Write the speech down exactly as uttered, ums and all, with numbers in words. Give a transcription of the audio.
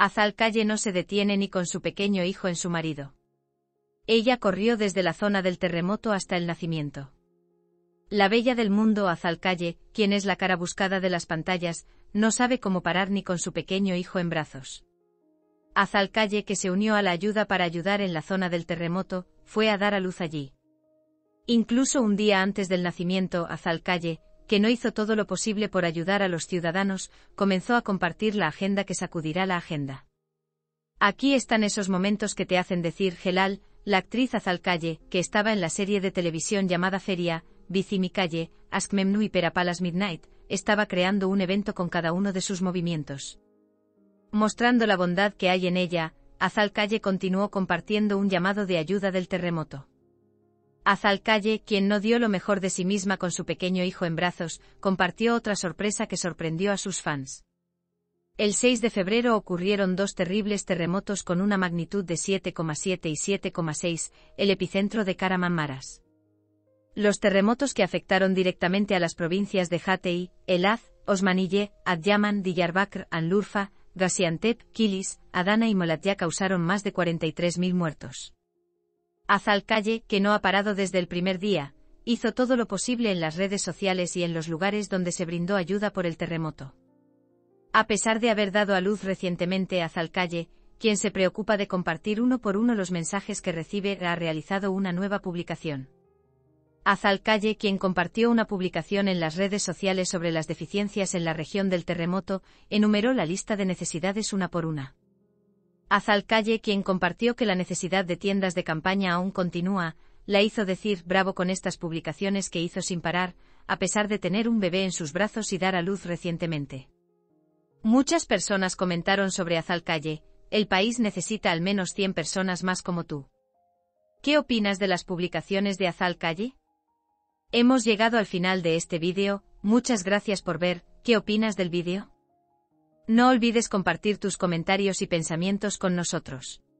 Azalcalle no se detiene ni con su pequeño hijo en su marido. Ella corrió desde la zona del terremoto hasta el nacimiento. La bella del mundo Azalcalle, quien es la cara buscada de las pantallas, no sabe cómo parar ni con su pequeño hijo en brazos. Azalcalle, que se unió a la ayuda para ayudar en la zona del terremoto, fue a dar a luz allí. Incluso un día antes del nacimiento, Azalcalle, que no hizo todo lo posible por ayudar a los ciudadanos, comenzó a compartir la agenda que sacudirá la agenda. Aquí están esos momentos que te hacen decir Helal. La actriz Azalcalle, que estaba en la serie de televisión llamada Feria, Bizimicalle, Askmemnu y Perapalas Midnight, estaba creando un evento con cada uno de sus movimientos. Mostrando la bondad que hay en ella, Azalcalle continuó compartiendo un llamado de ayuda del terremoto. Azalcalle, quien no dio lo mejor de sí misma con su pequeño hijo en brazos, compartió otra sorpresa que sorprendió a sus fans. El seis de febrero ocurrieron dos terribles terremotos con una magnitud de siete coma siete y siete coma seis, el epicentro de Kahramanmaraş. Los terremotos que afectaron directamente a las provincias de Hatay, Elad, Osmaniye, Adıyaman, Diyarbakır, Anlurfa, Gaziantep, Kilis, Adana y Malatya causaron más de cuarenta y tres mil muertos. Azalcalle, que no ha parado desde el primer día, hizo todo lo posible en las redes sociales y en los lugares donde se brindó ayuda por el terremoto. A pesar de haber dado a luz recientemente, Azalcalle, quien se preocupa de compartir uno por uno los mensajes que recibe, ha realizado una nueva publicación. Azalcalle, quien compartió una publicación en las redes sociales sobre las deficiencias en la región del terremoto, enumeró la lista de necesidades una por una. Azalcalle, quien compartió que la necesidad de tiendas de campaña aún continúa, la hizo decir bravo con estas publicaciones que hizo sin parar, a pesar de tener un bebé en sus brazos y dar a luz recientemente. Muchas personas comentaron sobre Azalcalle: el país necesita al menos cien personas más como tú. ¿Qué opinas de las publicaciones de Azalcalle? Hemos llegado al final de este vídeo, muchas gracias por ver. ¿Qué opinas del vídeo? No olvides compartir tus comentarios y pensamientos con nosotros.